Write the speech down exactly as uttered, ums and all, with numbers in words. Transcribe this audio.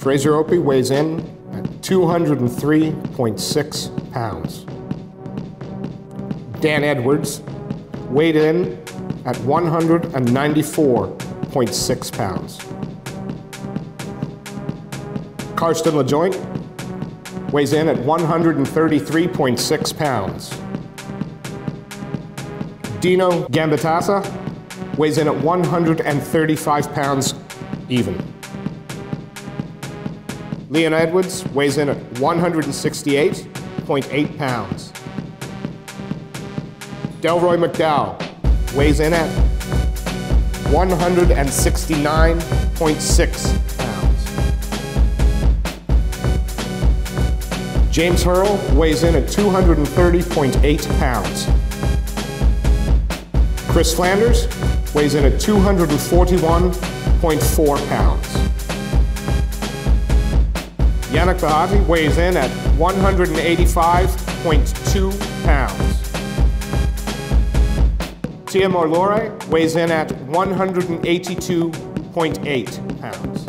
Frasier Opie weighs in at two hundred three point six pounds. Dan Edwards weighed in at one hundred ninety-four point six pounds. Karsten Lenjoint weighs in at one hundred thirty-three point six pounds. Dino Gambatesa weighs in at one hundred thirty-five pounds even. Leon Edwards weighs in at one hundred sixty-eight point eight pounds. Delroy McDowell weighs in at one hundred sixty-nine point six pounds. James Hurl weighs in at two hundred thirty point eight pounds. Chris Flanders weighs in at two hundred forty-one point four pounds. Yannick Bahati weighs in at one hundred eighty-five point two pounds. Tia Morlore weighs in at one hundred eighty-two point eight pounds.